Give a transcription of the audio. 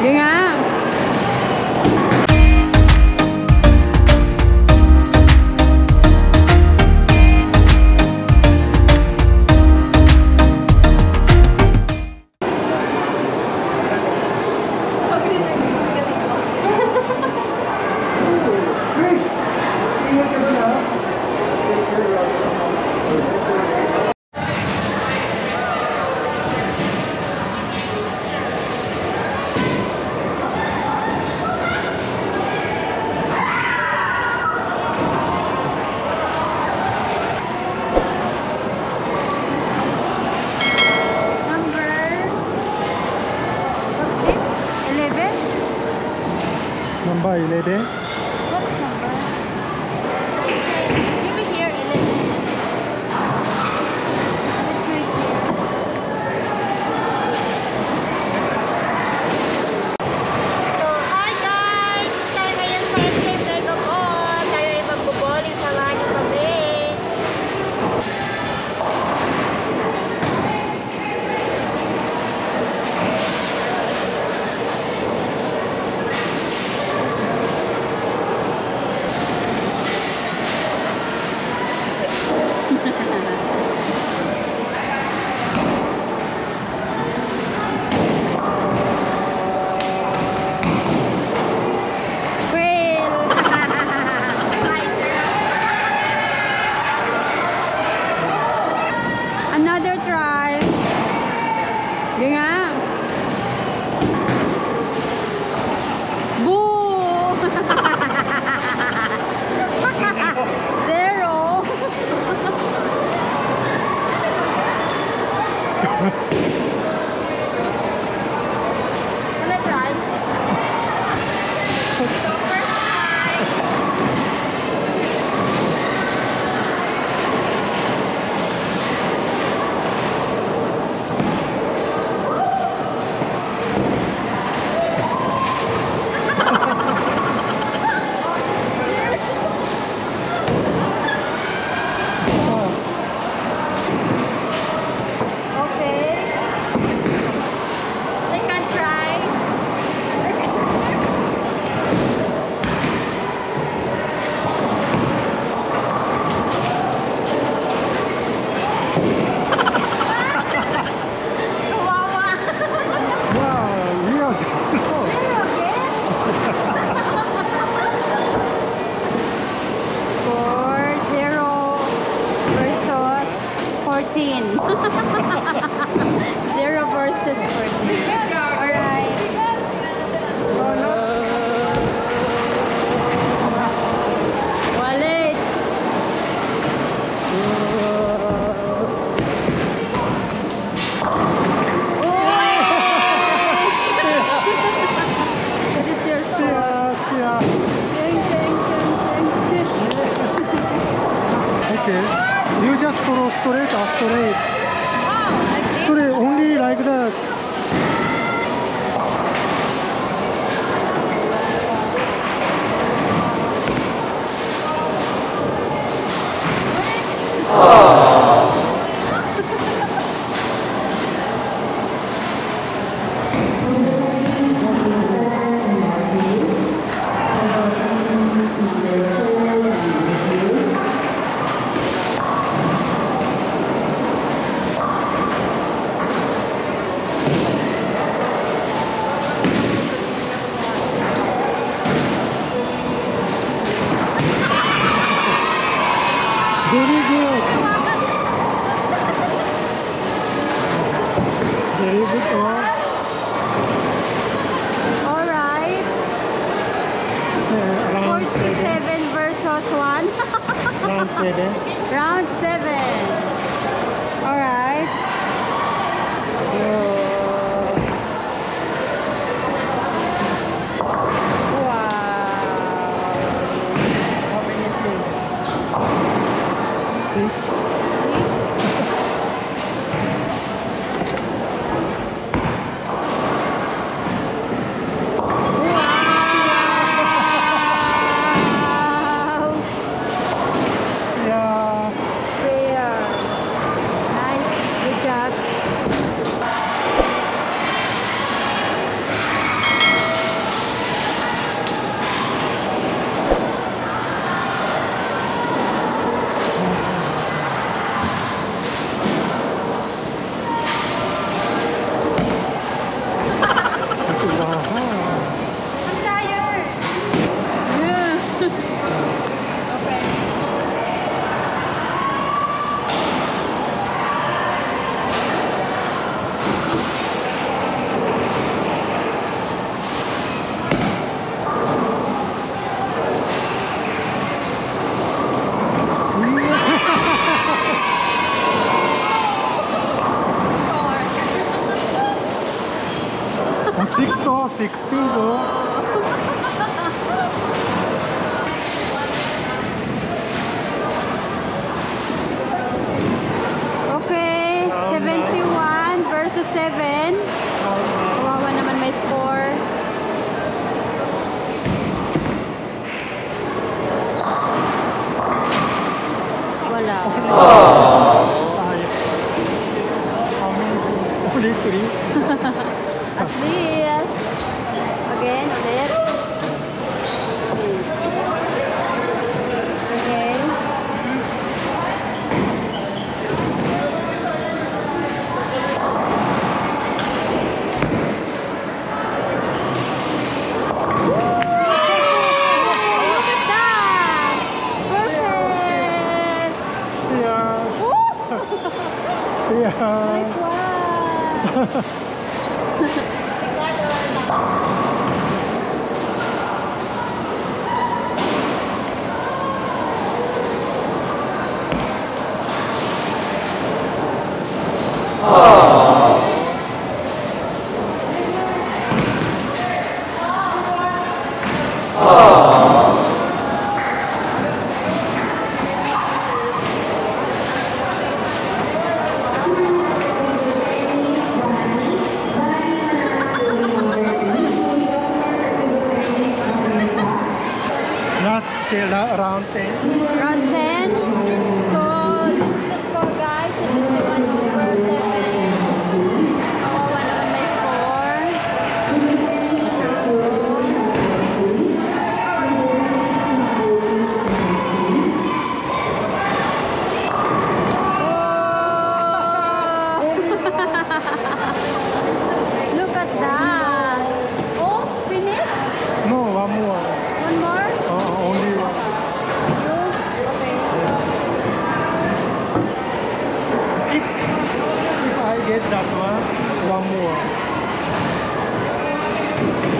Yun nga. Number 11? What number? Maybe here 11. It's right here. So, hi guys! Tayo ngayon sa SM Megamall. Tayo ay magbo-bowling. Samahan niyo kami. Another try. Yun nga. Boo! Zero. Wanna try? So first score 0 versus 14. 0 versus 14. Alright. Walid. What is your score? Okay. You just throw straight or straight? Oh, like this? Straight, only like that. Very good. Very good. Alright. Round 47 versus 1. Round 7. Round 7. Alright. Wow! Yeah. Fair. Nice six oh, six pins oh. Okay, 71 versus 7. Kawawa naman may score. Wala. How many? Only three. At least. Again, ulit. Okay. Look at that! Perfect! Spear. Nice one! Last round 10. Round 10. So, this is the score, guys. 71 over 7. Kawawa naman may score. Look at that. Oh, finish? No, one more. One more? Only one. If I get that one more.